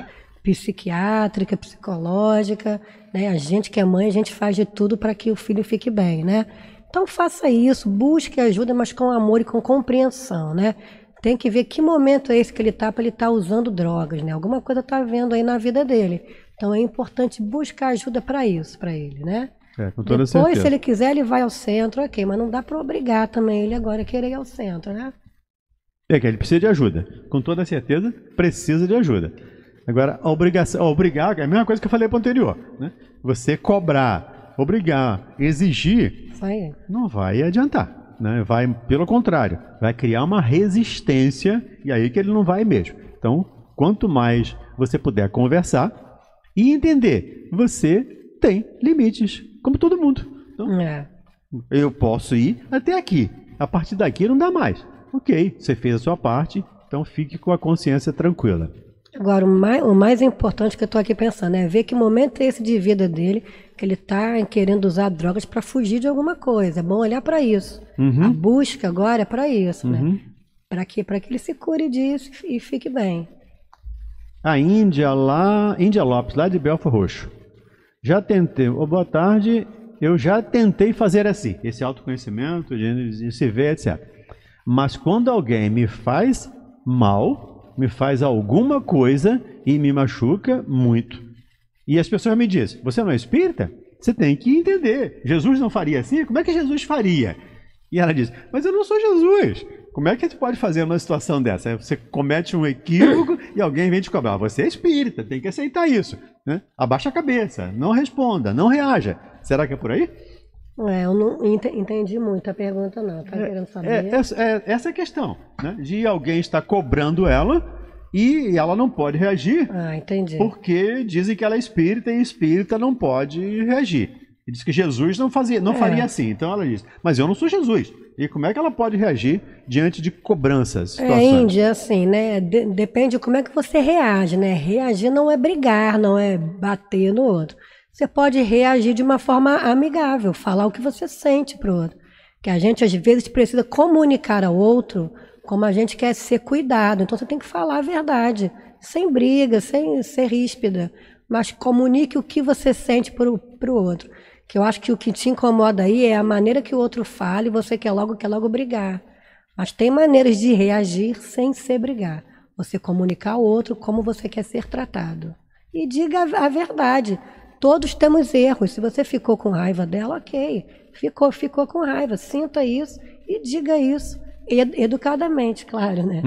psiquiátrica, psicológica, né? A gente que é mãe, a gente faz de tudo para que o filho fique bem, né? Então faça isso, busque ajuda, mas com amor e com compreensão, né? Tem que ver que momento é esse que ele está para ele estar usando drogas, né? Alguma coisa está vendo aí na vida dele. Então é importante buscar ajuda para isso, para ele, né? Com toda Depois, certeza. se ele quiser, ele vai ao centro, ok, mas não dá para obrigar também ele agora a querer ir ao centro, né? Que ele precisa de ajuda. Com toda certeza, precisa de ajuda. Agora, obrigar é a mesma coisa que eu falei para o anterior, né? Você cobrar, obrigar, exigir, não vai adiantar, né? Vai, pelo contrário, vai criar uma resistência e aí que ele não vai mesmo. Então, quanto mais você puder conversar e entender, você tem limites, como todo mundo. Então, eu posso ir até aqui, a partir daqui não dá mais. Ok, você fez a sua parte, então fique com a consciência tranquila. Agora, o mais importante que eu estou aqui pensando é ver que momento é esse de vida dele, que ele está querendo usar drogas para fugir de alguma coisa. É bom olhar para isso. A busca agora é para isso, né? Para quê? Para que ele se cure disso e fique bem. A Índia Lopes, lá de Belfort Roxo. Já tentei, boa tarde, eu já tentei fazer assim, esse autoconhecimento, de se ver, etc. Mas quando alguém me faz mal, me faz alguma coisa e me machuca muito. E as pessoas me dizem, você não é espírita? Você tem que entender. Jesus não faria assim? Como é que Jesus faria? E ela diz, mas eu não sou Jesus. Como é que a gente pode fazer uma situação dessa? Você comete um equívoco e alguém vem te cobrar. Você é espírita, tem que aceitar isso. Né? Abaixa a cabeça, não responda, não reaja. Será que é por aí? Eu não entendi muito a pergunta, não. Tá querendo saber? Essa é a questão. Né? De alguém estar cobrando ela e ela não pode reagir. Entendi. Porque dizem que ela é espírita e espírita não pode reagir. E diz que Jesus não faria assim. Então ela diz, mas eu não sou Jesus. E como é que ela pode reagir diante de cobranças, situações? Índia, assim, né? Depende de como é que você reage, né? Reagir não é brigar, não é bater no outro. Você pode reagir de uma forma amigável, falar o que você sente pro outro. Que a gente, às vezes, precisa comunicar ao outro como a gente quer ser cuidado. Então, você tem que falar a verdade, sem briga, sem ser ríspida. Mas comunique o que você sente pro outro. Que eu acho que o que te incomoda aí é a maneira que o outro fala e você quer logo brigar. Mas tem maneiras de reagir sem ser brigar. Você comunicar ao outro como você quer ser tratado. E diga a verdade. Todos temos erros. Se você ficou com raiva dela, ok. Ficou com raiva. Sinta isso e diga isso. Educadamente, claro, né?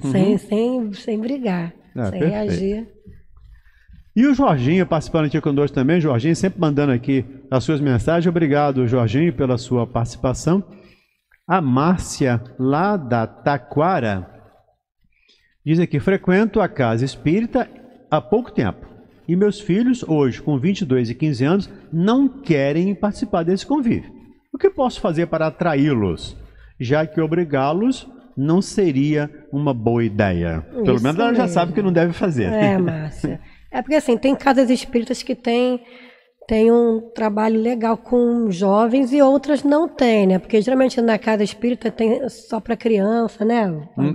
Sem brigar. Sem reagir. E o Jorginho participando aqui conosco também. Jorginho sempre mandando aqui as suas mensagens. Obrigado, Jorginho, pela sua participação. A Márcia, lá da Taquara, diz aqui, frequento a casa espírita há pouco tempo. E meus filhos, hoje, com 22 e 15 anos, não querem participar desse convívio. O que posso fazer para atraí-los? Já que obrigá-los não seria uma boa ideia. Pelo menos ela já sabe que não deve fazer. Márcia. É porque assim, tem casas espíritas que tem um trabalho legal com jovens e outras não tem, né? Porque geralmente na casa espírita tem só para criança, né?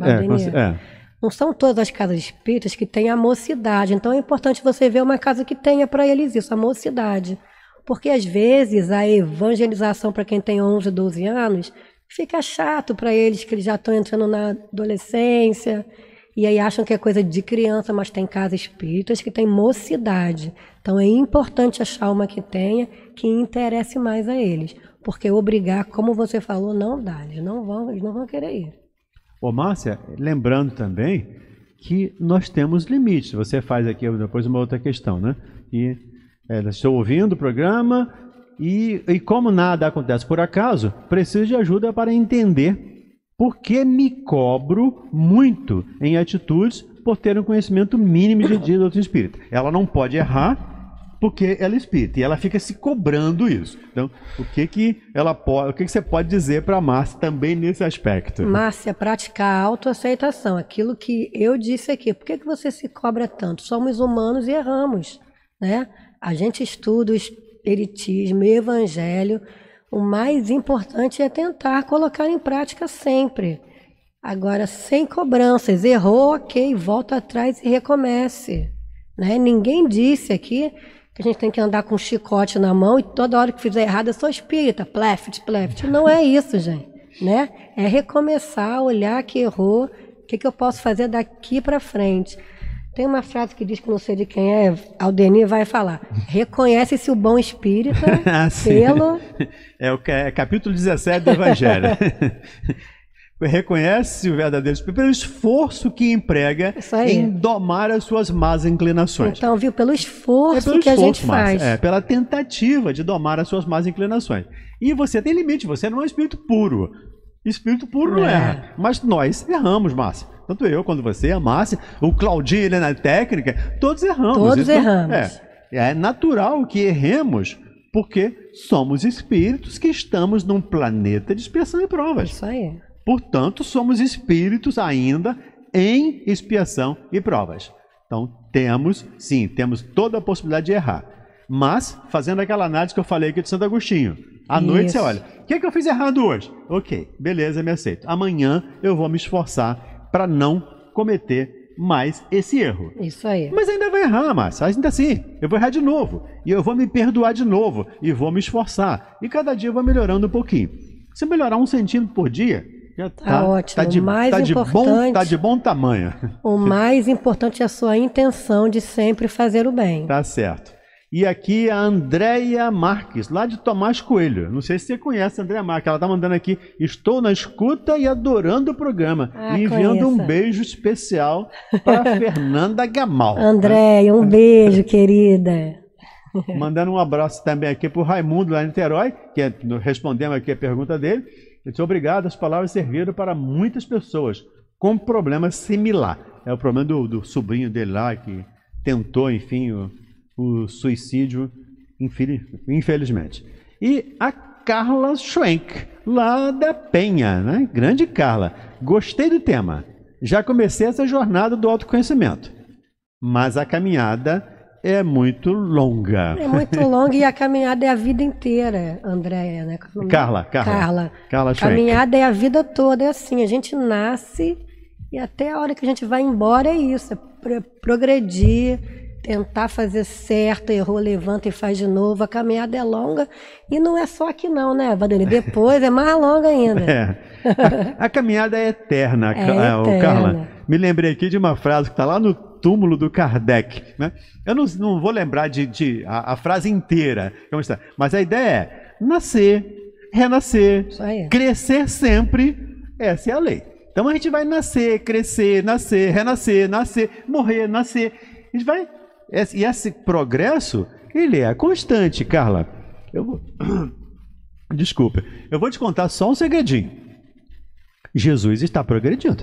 Não são todas as casas espíritas que têm a mocidade. Então é importante você ver uma casa que tenha para eles isso, a mocidade. Porque às vezes a evangelização para quem tem 11, 12 anos fica chato para eles, que eles já estão entrando na adolescência. E aí acham que é coisa de criança, mas tem casas espíritas que tem mocidade. Então é importante achar uma que tenha, que interesse mais a eles. Porque obrigar, como você falou, não dá. Eles não vão querer ir. Ô Márcia, lembrando também que nós temos limites. Você faz aqui depois uma outra questão, né? E estou ouvindo o programa e como nada acontece por acaso, preciso de ajuda para entender por que me cobro muito em atitudes por ter um conhecimento mínimo de doutrina espírita. Ela não pode errar porque ela é espírita e ela fica se cobrando isso. Então, o que você pode dizer para a Márcia também nesse aspecto? Márcia, praticar a autoaceitação. Aquilo que eu disse aqui. Por que você se cobra tanto? Somos humanos e erramos, né? A gente estuda o espiritismo, o evangelho. O mais importante é tentar colocar em prática sempre. Agora, sem cobranças. Errou, ok, volta atrás e recomece. Né? Ninguém disse aqui que a gente tem que andar com um chicote na mão e toda hora que fizer errado eu sou espírita, pleft. Não é isso, gente. Né? É recomeçar, olhar que errou, o que eu posso fazer daqui para frente. Tem uma frase que diz que não sei de quem é, Aldenir vai falar. Reconhece-se o bom espírita pelo... É o capítulo 17 do Evangelho. Reconhece o verdadeiro espírito pelo esforço que emprega em domar as suas más inclinações. Então, viu? Pelo esforço que a gente faz. Pela tentativa de domar as suas más inclinações. E você tem limite, você não é espírito puro. Espírito puro não erra. Mas nós erramos, Márcia. Tanto eu quanto você, a Márcia, o Claudinho na técnica, todos erramos. Todos erramos. É natural que erremos, porque somos espíritos que estamos num planeta de expiação e provas. Isso aí. Portanto, somos espíritos ainda em expiação e provas. Então, temos toda a possibilidade de errar. Mas, fazendo aquela análise que eu falei aqui de Santo Agostinho, À noite você olha, o que é que eu fiz errado hoje? Ok, beleza, me aceito. Amanhã eu vou me esforçar para não cometer mais esse erro. Isso aí. Mas ainda vai errar, Márcia. Ainda assim, eu vou errar de novo. E eu vou me perdoar de novo. E vou me esforçar. E cada dia eu vou melhorando um pouquinho. Se eu melhorar 1 centímetro por dia, já tá ótimo. Tá de bom tamanho. O mais importante é a sua intenção de sempre fazer o bem. Tá certo. E aqui a Andréia Marques, lá de Tomás Coelho. Não sei se você conhece a Andréia Marques. Ela tá mandando aqui: estou na escuta e adorando o programa. E enviando um beijo especial para Fernanda Gamal. Andréia, um beijo, querida. Mandando um abraço também aqui para o Raimundo, lá em Niterói, que respondemos aqui a pergunta dele. Ele disse: obrigado, as palavras serviram para muitas pessoas com problema similar. É o problema do sobrinho dele lá, que tentou, enfim, o suicídio, infelizmente. E a Carla Schwenk, lá da Penha, né? Grande Carla. Gostei do tema. Já comecei essa jornada do autoconhecimento. Mas a caminhada é muito longa. É muito longa e a caminhada é a vida inteira, Andréia, né? Carla Schwenk. A caminhada é a vida toda, é assim, a gente nasce e até a hora que a gente vai embora é isso, é progredir, tentar fazer certo, errou, levanta e faz de novo. A caminhada é longa e não é só aqui não, né, Vadani? Depois é mais longa ainda. A caminhada é eterna, Carla. Me lembrei aqui de uma frase que está lá no túmulo do Kardec, né? Eu não vou lembrar a frase inteira, mas a ideia é nascer, renascer, crescer sempre. Essa é a lei. Então a gente vai nascer, crescer, renascer, morrer, nascer. A gente vai... E esse progresso, ele é constante, Carla. Desculpa, eu vou te contar só um segredinho. Jesus está progredindo.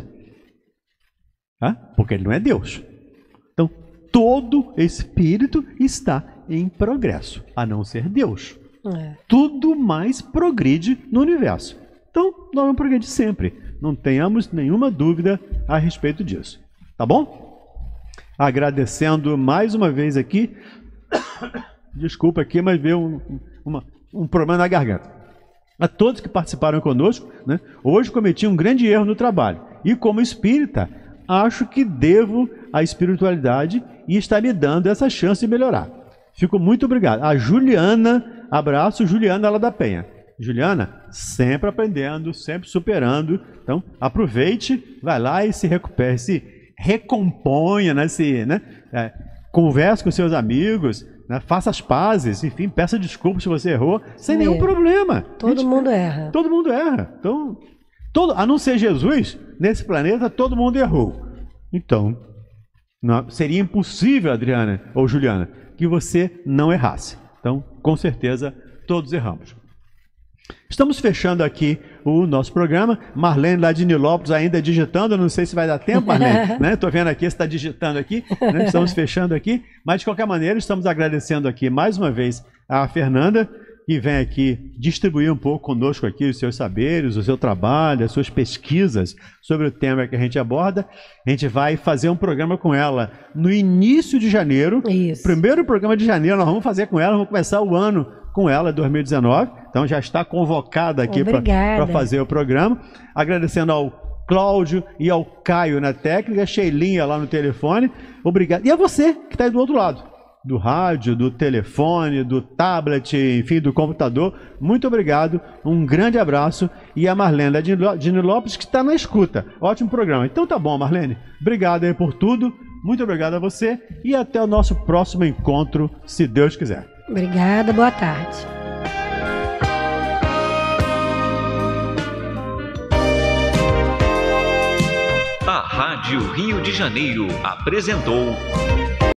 Porque ele não é Deus. Então, todo espírito está em progresso, a não ser Deus. Tudo mais progride no universo. Então, nós vamos progredir sempre. Não tenhamos nenhuma dúvida a respeito disso. Tá bom? Agradecendo mais uma vez aqui, desculpa aqui, mas veio um problema na garganta. A todos que participaram conosco, né? Hoje cometi um grande erro no trabalho. E como espírita, acho que devo à espiritualidade e está me dando essa chance de melhorar. Fico muito obrigado. A Juliana, abraço, Juliana lá da Penha. Juliana, sempre aprendendo, sempre superando. Então, aproveite, vai lá e se recupere, se recomponha, né? Converse com seus amigos, né? Faça as pazes, enfim, peça desculpas se você errou, sem nenhum problema. Todo mundo erra. Todo mundo erra. Então, a não ser Jesus, nesse planeta, todo mundo errou. Então, seria impossível, Adriana ou Juliana, que você não errasse. Então, com certeza, todos erramos. Estamos fechando aqui o nosso programa. Marlene lá de Nilópolis ainda digitando, não sei se vai dar tempo, Marlene, né? Estou vendo aqui, você está digitando aqui, né? Estamos fechando aqui, mas de qualquer maneira estamos agradecendo aqui mais uma vez a Fernanda, que vem aqui distribuir um pouco conosco aqui os seus saberes, o seu trabalho, as suas pesquisas sobre o tema que a gente aborda. A gente vai fazer um programa com ela no início de janeiro. Isso. Primeiro programa de janeiro nós vamos fazer com ela, vamos começar o ano com ela, 2019. Então já está convocada aqui para fazer o programa. Agradecendo ao Cláudio e ao Caio na técnica, a Sheilinha lá no telefone. Obrigado. E a você que está aí do outro lado, do rádio, do telefone, do tablet, enfim, do computador. Muito obrigado, um grande abraço. E a Marlene de Nilópolis, que está na escuta. Ótimo programa. Então tá bom, Marlene. Obrigado aí por tudo. Muito obrigado a você e até o nosso próximo encontro, se Deus quiser. Obrigada, boa tarde. A Rádio Rio de Janeiro apresentou